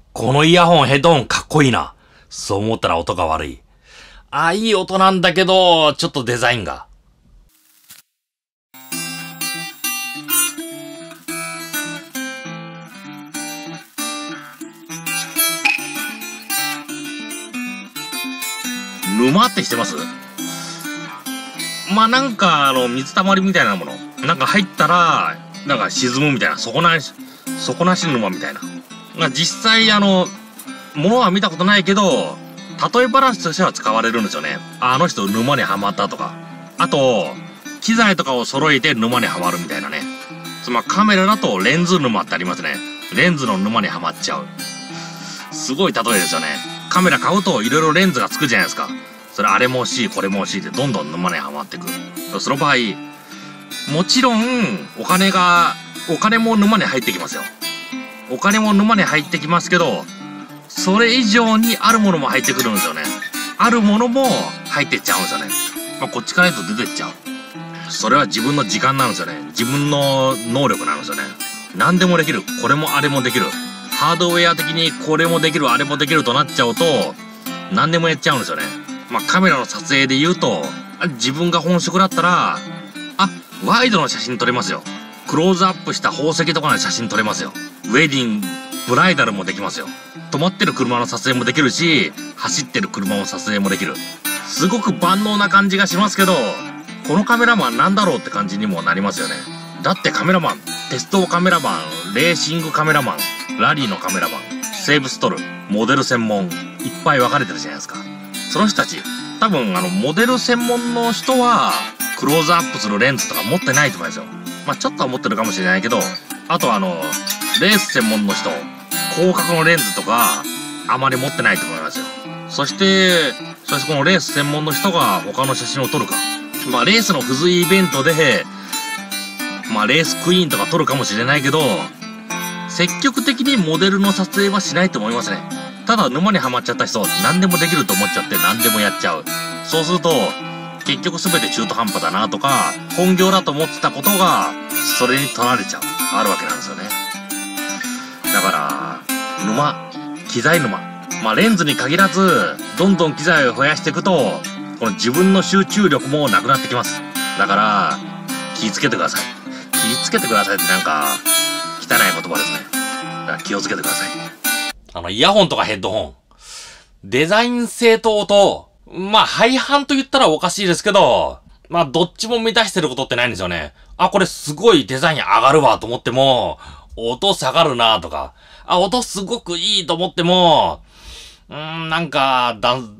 このイヤホンヘッドホンかっこいいな。そう思ったら音が悪い。いい音なんだけど、ちょっとデザインが。沼ってしてます？まあ、なんか、水たまりみたいなもの。なんか入ったら、なんか沈むみたいな。底なし沼みたいな。まあ、実際、物は見たことないけど、例え話としては使われるんですよね。あの人沼にはまったとか。あと、機材とかを揃えて沼にはまるみたいなね。まあ、カメラだとレンズ沼ってありますね。レンズの沼にはまっちゃう。すごい例えですよね。カメラ買うといろいろレンズがつくじゃないですか。それあれも欲しい、これも欲しいってどんどん沼にはまってく。その場合、もちろん、お金も沼に入ってきますよ。お金も沼に入ってきますけど、それ以上にあるものも入ってくるんですよね。あるものも入ってっちゃうんですよね。まあ、こっちから言うと出てっちゃう。それは自分の時間なんですよね。自分の能力なんですよね。何でもできる。これもあれもできる。ハードウェア的にこれもできる、あれもできるとなっちゃうと、何でもやっちゃうんですよね。まあ、カメラの撮影で言うと、自分が本職だったら、ワイドの写真撮れますよ。クローズアップした宝石とかの写真撮れますよ。ウェディング、ブライダルもできますよ。止まってる車の撮影もできるし、走ってる車の撮影もできる。すごく万能な感じがしますけど、このカメラマンなんだろうって感じにもなりますよね。だってカメラマン、鉄道カメラマン、レーシングカメラマン、ラリーのカメラマン、セーブストル、モデル専門、いっぱい分かれてるじゃないですか。その人たち、多分モデル専門の人は、クローズアップするレンズとか持ってないと思いますよ。まあちょっとは持ってるかもしれないけど、あとレース専門の人、広角のレンズとか、あまり持ってないと思いますよ。そしてこのレース専門の人が他の写真を撮るか。まあレースの付随イベントで、まあレースクイーンとか撮るかもしれないけど、積極的にモデルの撮影はしないと思いますね。ただ沼にはまっちゃった人、何でもできると思っちゃって何でもやっちゃう。そうすると、結局全て中途半端だなとか、本業だと思ってたことが、それに取られちゃう。あるわけなんですよね。だから、機材沼。まあレンズに限らず、どんどん機材を増やしていくと、この自分の集中力もなくなってきます。だから、気をつけてください。気をつけてくださいってなんか、汚い言葉ですね。だから気をつけてください。イヤホンとかヘッドホン。デザイン性と音、まあ、廃反と言ったらおかしいですけど、まあ、どっちも満たしてることってないんですよね。これすごいデザイン上がるわと思っても、音下がるなとか、音すごくいいと思っても、なんか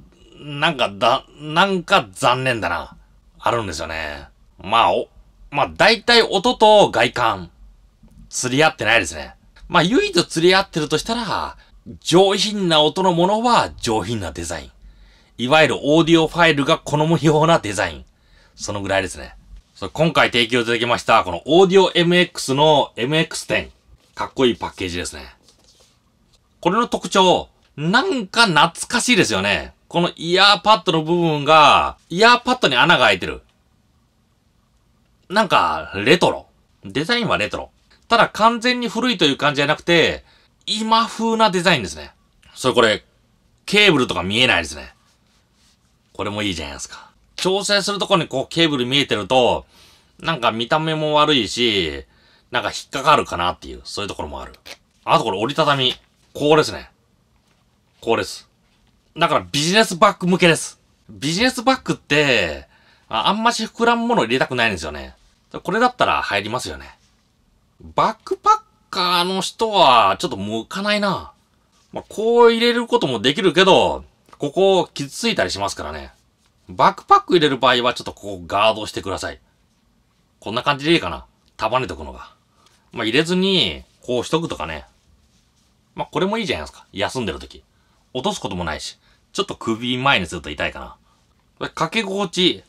残念だな。あるんですよね。まあ、大体音と外観、釣り合ってないですね。まあ、唯一釣り合ってるとしたら、上品な音のものは上品なデザイン。いわゆるオーディオファイルが好むようなデザイン。そのぐらいですね。今回提供いただきました、このオーディオ MX の MX10。かっこいいパッケージですね。これの特徴、なんか懐かしいですよね。このイヤーパッドの部分が、イヤーパッドに穴が開いてる。なんか、レトロ。デザインはレトロ。ただ完全に古いという感じじゃなくて、今風なデザインですね。これ、ケーブルとか見えないですね。これもいいじゃないですか。調整するところにケーブル見えてると、なんか見た目も悪いし、なんか引っかかるかなっていう、そういうところもある。あとこれ折りたたみ。こうですね。こうです。だからビジネスバッグ向けです。ビジネスバッグって、あんまし膨らむもの入れたくないんですよね。これだったら入りますよね。バックパッカーの人はちょっと向かないな。こう入れることもできるけど、ここ傷ついたりしますからね。バックパック入れる場合はちょっとここガードしてください。こんな感じでいいかな。束ねとくのが。入れずに、こうしとくとかね。これもいいじゃないですか。休んでるとき。落とすこともないし。ちょっと首前にすると痛いかな。これ掛け心地。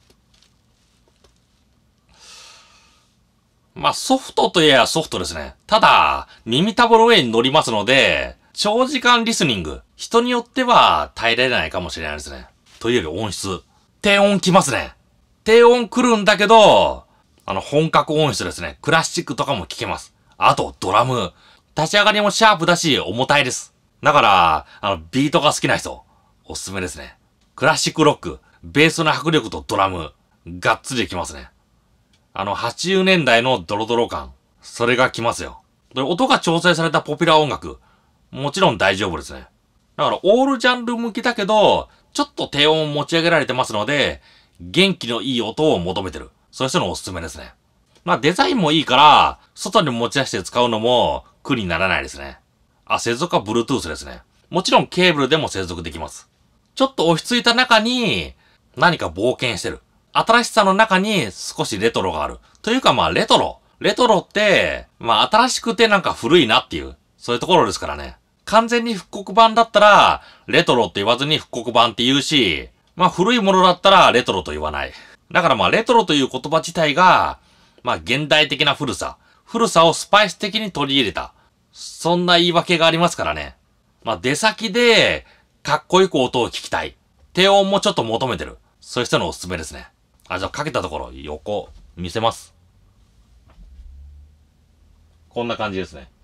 ソフトといえばソフトですね。ただ、耳たぶの上に乗りますので、長時間リスニング。人によっては耐えられないかもしれないですね。というより音質。低音きますね。低音来るんだけど、本格音質ですね。クラシックとかも聴けます。あと、ドラム。立ち上がりもシャープだし、重たいです。 だから、ビートが好きな人、おすすめですね。クラシックロック、ベースの迫力とドラム、がっつりきますね。80年代のドロドロ感、それがきますよ。で、音が調整されたポピュラー音楽、もちろん大丈夫ですね。だから、オールジャンル向きだけど、ちょっと低音を持ち上げられてますので、元気のいい音を求めてる。そういう人のおすすめですね。まあ、デザインもいいから、外に持ち出して使うのも苦にならないですね。あ、接続は Bluetooth ですね。もちろんケーブルでも接続できます。ちょっと落ち着いた中に、何か冒険してる。新しさの中に少しレトロがある。というかまあレトロ。レトロって、まあ新しくてなんか古いなっていう、そういうところですからね。完全に復刻版だったら、レトロって言わずに復刻版って言うし、まあ古いものだったらレトロと言わない。だからまあレトロという言葉自体が、まあ現代的な古さをスパイス的に取り入れた。そんな言い訳がありますからね。まあ出先で、かっこよく音を聞きたい。低音もちょっと求めてる。そういう人のおすすめですね。じゃあかけたところ、横、見せます。こんな感じですね。